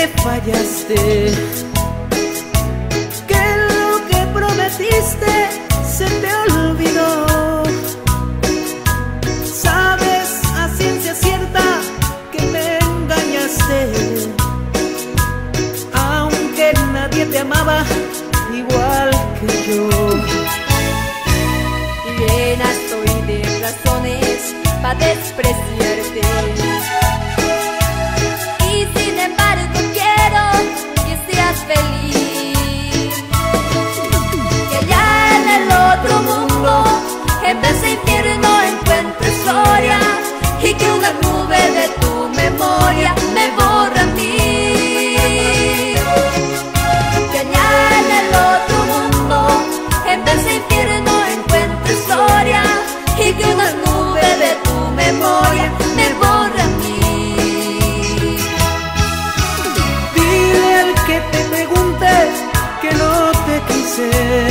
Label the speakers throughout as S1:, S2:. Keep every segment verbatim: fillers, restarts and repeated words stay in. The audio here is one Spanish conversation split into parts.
S1: me fallaste, que lo que prometiste se te olvidó. Sabes a ciencia cierta que me engañaste, aunque nadie te amaba igual que yo.
S2: Llena estoy de razones para despreciarte, y sin embargo quiero que seas feliz, que allá en el otro mundo, en vez de infierno, encuentres gloria, y que una nube de tu memoria me borra a mí. Que allá en el otro mundo, en vez de infierno, encuentres gloria, y que una nube de tu memoria me borra a mí.
S1: Dile al que te pregunte que no te quise,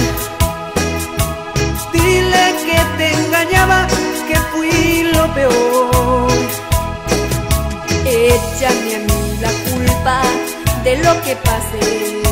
S1: dile que te engañaba, que fui lo peor.
S2: Échame a mí la culpa de lo que pasé,